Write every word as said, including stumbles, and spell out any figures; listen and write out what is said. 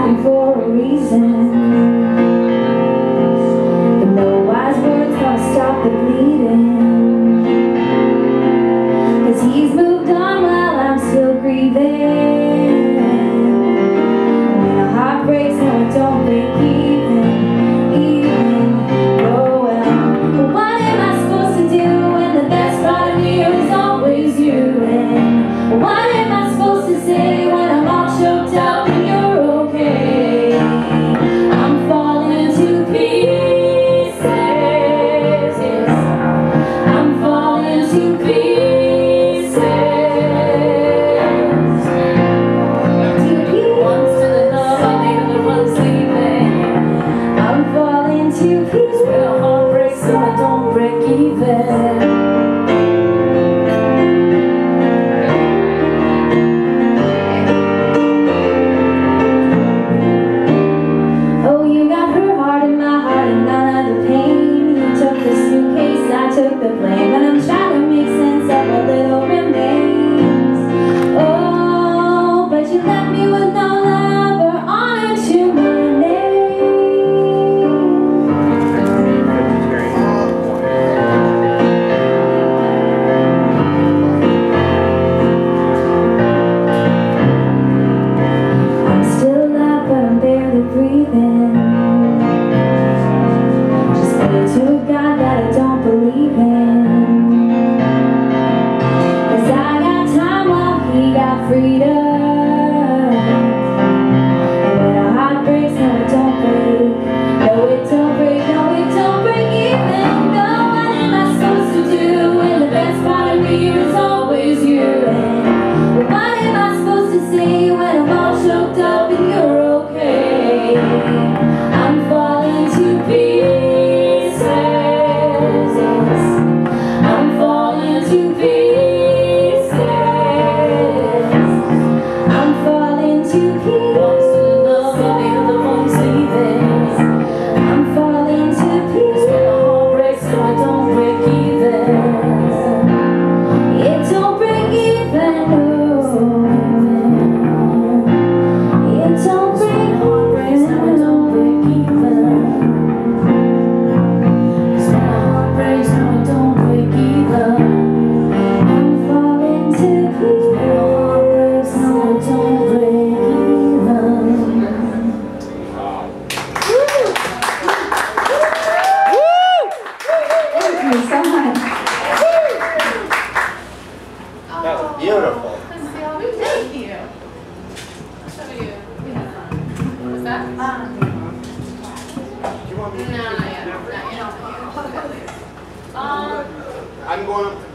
happen for a reason. But no wise words gonna stop the bleeding. Cause he's moved on while I'm still grieving. When a heart breaks, no it don't break even, even. Oh well, but what am I supposed to do when the best part of me is always you? And what am I supposed to say when I'm all choked up and you're okay? I'm falling to pieces, yes. I'm falling to pieces. To be one's to the love, I the other one's leaving. I'm falling to pieces. When a heart breaks, so I don't break even. Took the blame, but I'm trying to make sense of what little remains. Oh, but you left me with no love or honor to my name. I'm still alive, but I'm barely breathing. Just pray to a God that I don't believe in. Cause I got time while he got freedom. And when a heart breaks, no it don't break. No it don't break, no it don't break even. No, what am I supposed to do when the best part of me is always you? And what am I supposed to say when I'm all choked up and you're okay? I'm falling to pieces. I'm falling to pieces. I'm falling to pieces. One's to the love, the other one's leaving. I'm falling to pieces. When a heart breaks, so I don't break even. It don't break even, no. It don't break even. When a heart breaks, so I don't break even. Cause when a heart breaks, so I don't break even. I'm falling to pieces. When a heart breaks, so I don't break even. Thank you so much. That was beautiful. Thank you. So you, we had fun. What's that? Um, Do you want me no, to? not yet. Not yet. Not yet. Um, I'm going up to